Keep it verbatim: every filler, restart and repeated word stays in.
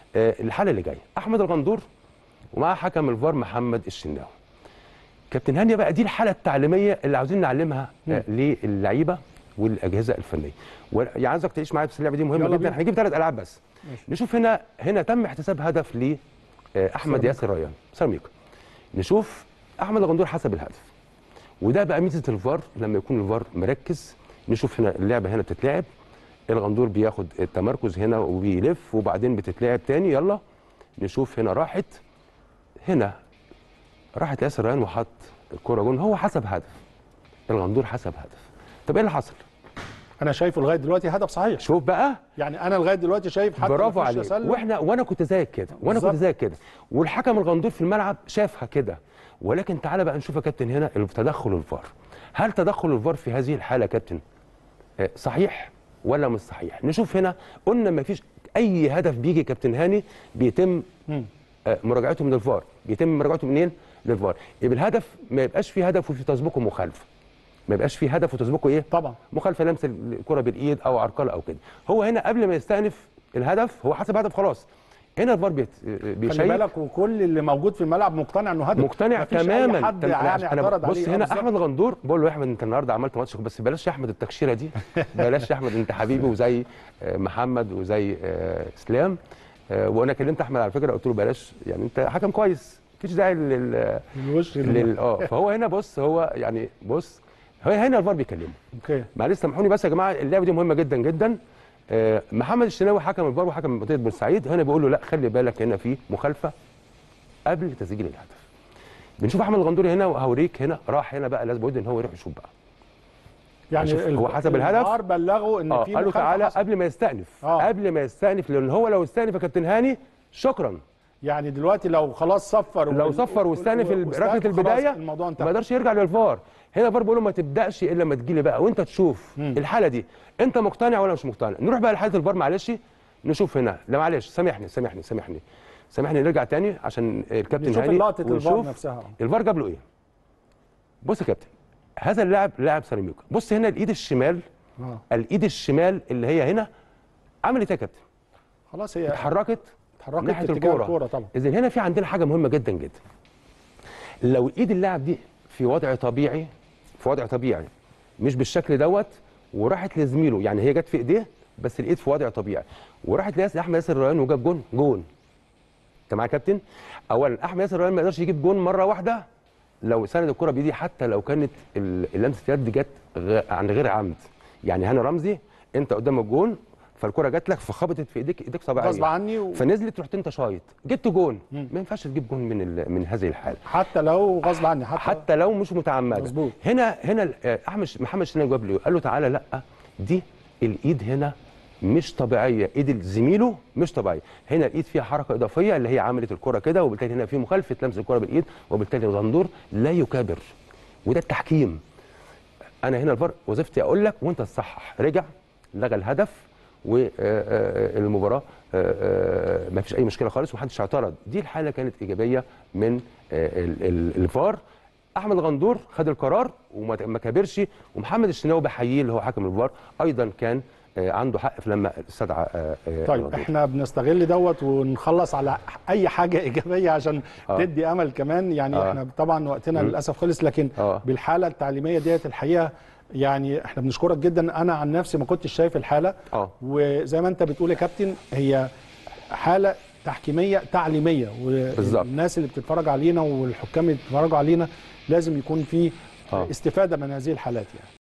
آه الحاله اللي جايه احمد الغندور ومع حكم الفار محمد الشناوي. كابتن هاني بقى دي الحاله التعليميه اللي عاوزين نعلمها آه للعيبه والاجهزه الفنيه. يعني عايزك تعيش معايا بس اللعبه دي مهمه جدا. هنجيب ثلاث العاب بس. ماشي. نشوف هنا هنا تم احتساب هدف ل احمد ياسر ريان سيراميكا. نشوف احمد الغندور حسب الهدف، وده بقى ميزه الفار لما يكون الفار مركز. نشوف هنا اللعبه هنا بتتلعب، الغندور بياخد التمركز هنا وبيلف وبعدين بتتلعب تاني. يلا نشوف هنا راحت هنا راحت ياسر ريان وحط الكوره جون. هو حسب هدف، الغندور حسب هدف. طب ايه اللي حصل؟ انا شايفه لغايه دلوقتي هدف صحيح. شوف بقى، يعني انا لغايه دلوقتي شايف حتى برافو عليك. واحنا وانا كنت زيك كده وانا كنت زيك كده والحكم الغندور في الملعب شافها كده. ولكن تعالى بقى نشوف يا كابتن هنا تدخل الفار. هل تدخل الفار في هذه الحاله يا كابتن صحيح ولا مش صحيح؟ نشوف هنا. قلنا ما فيش اي هدف بيجي كابتن هاني بيتم مراجعته من الفار. بيتم مراجعته منين؟ للفار. يبقى الهدف ما يبقاش فيه هدف وفي تسبقه مخالفه. ما يبقاش فيه هدف وتسبقه ايه؟ طبعا مخالفه، لمس الكره بالايد او عرقله او كده. هو هنا قبل ما يستأنف الهدف هو حسب هدف خلاص. هنا الفار بيشيك. خلي بالك وكل اللي موجود في الملعب مقتنع انه هدف. مقتنع تماما. حد يعني اعترض عليه. بص هنا احمد الغندور بقول له يا احمد انت النهارده عملت ماتش بس بلاش يا احمد التكشيره دي. بلاش يا احمد انت حبيبي وزي محمد وزي اسلام. وانا كلمت احمد على فكره قلت له بلاش، يعني انت حكم كويس مفيش داعي لل لل اه فهو هنا بص هو يعني بص هو هنا الفار بيكلمه. اوكي معلش سامحوني بس يا جماعه اللعبه دي مهمه جدا جدا. آه محمد الشناوي حكم الفار وحكم منطقه بورسعيد هنا بيقول له لا خلي بالك هنا في مخالفه قبل تسجيل الهدف. بنشوف احمد الغندوري هنا وهوريك هنا راح هنا بقى لازم ان هو يروح يشوف بقى. يعني هو حسب الهدف الفار بلغوا ان آه في قال له تعالى حصل. قبل ما يستأنف. آه. قبل ما يستأنف لان هو لو استأنف يا كابتن هاني شكرا. يعني دلوقتي لو خلاص صفر لو صفر واستأنف ركله البدايه الموضوع انتهى. ما يقدرش يرجع للفار. هنا الفار بيقول له ما تبداش الا لما تجي لي بقى وانت تشوف مم. الحاله دي انت مقتنع ولا مش مقتنع. نروح بقى لحاله الفار معلش نشوف هنا. لا معلش سامحني سامحني سامحني سامحني نرجع تاني عشان الكابتن هاني ونشوف الفار جاب له ايه. بص يا كابتن هذا اللاعب لاعب سيراميكا. بص هنا الايد الشمال آه. الايد الشمال اللي هي هنا عملت ايه يا كابتن؟ خلاص هي اتحركت اتحركت ناحيه الكوره, الكوره طبعا. اذا هنا في عندنا حاجه مهمه جدا جدا. لو ايد اللاعب دي في وضع طبيعي في وضع طبيعي مش بالشكل دوت وراحت لزميله، يعني هي جت في ايديه بس الايد في وضع طبيعي وراحت لاحمد ياسر ريان وجاب جون جون. انت معايا يا كابتن؟ اولا احمد ياسر ريان ما يقدرش يجيب جون مره واحده لو سند الكره بايديه حتى لو كانت لمسه اليد جت عن غير عمد. يعني هنا رمزي انت قدام الجون فالكره جات لك فخبطت في ايديك ايديك طبيعيه غصب عني و... فنزلت رحت انت شايط جبت جون. ما ينفعش تجيب جون من ال... من هذه الحاله حتى لو غصب عني حتى, حتى لو مش متعمده. مظبوط. هنا هنا احمد محمد الشناوي جاب له قال له تعالى لا دي الايد هنا مش طبيعيه، ايد زميله مش طبيعيه. هنا الايد فيها حركه اضافيه اللي هي عملت الكره كده وبالتالي هنا في مخالفه لمس الكره بالايد وبالتالي الغندور لا يكابر وده التحكيم. انا هنا الفار وظيفتي اقول لك وانت تصحح. رجع لغى الهدف والمباراه ما فيش اي مشكله خالص ومحدش اعترض. دي الحاله كانت ايجابيه من الفار. احمد الغندور خد القرار وما كابرش ومحمد الشناوي بحييه اللي هو حكم الفار ايضا كان عنده حق في لما استدعى. طيب الغندور. احنا بنستغل دوت ونخلص على اي حاجه ايجابيه عشان آه. تدي امل كمان. يعني آه. احنا طبعا وقتنا م. للاسف خلص لكن آه. بالحاله التعليميه ديت الحقيقه يعني احنا بنشكرك جدا. انا عن نفسي ما كنتش شايف الحاله اه وزي ما انت بتقول يا كابتن هي حاله تحكيميه تعليميه والناس اللي بتتفرج علينا والحكام اللي بيتفرجوا علينا لازم يكون في آه. استفاده من هذه الحالات يعني.